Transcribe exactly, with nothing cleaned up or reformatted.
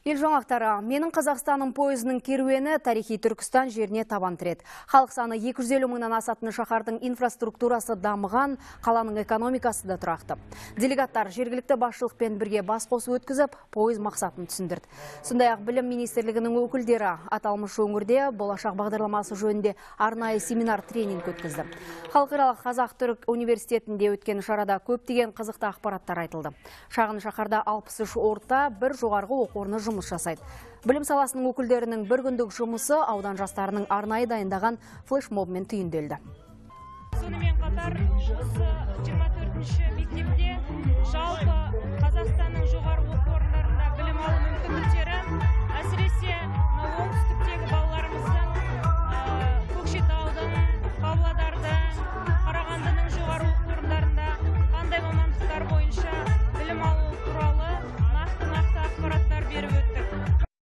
Ел жаңақтары, менің Қазақстаным пойызының керуені тарихи Түркістан жеріне табан тіреді. Халық саны екі жүз елу мыңнан асатын шаһардың инфраструктурасы дамыған, қаланың экономикасы да тұрақты. Делегаттар жергілікті басшылықпен бірге бас қосу өткізіп, пойыз мақсатын түсіндірді. Сондай-ақ білім министрлігінің өкілдері аталмыш өңірде болашақ бағдарламасы жөнінде арнайы семинар тренинг өткізді. Халықаралық Қазақ-Түрік университетінде өткен шарада көптеген қызықты ақпараттар айтылды. Шағын шаһарда алпыс үш орта, бір жоғарғы оқу орны жұмыс жасайды. Білім саласының өкілдерінің бір күндік жұмысы аудан жастарының арнайы дайындаған флешмобмен түйінделді. Сонымен қатар осы жиырма төртінші мектепте жалпы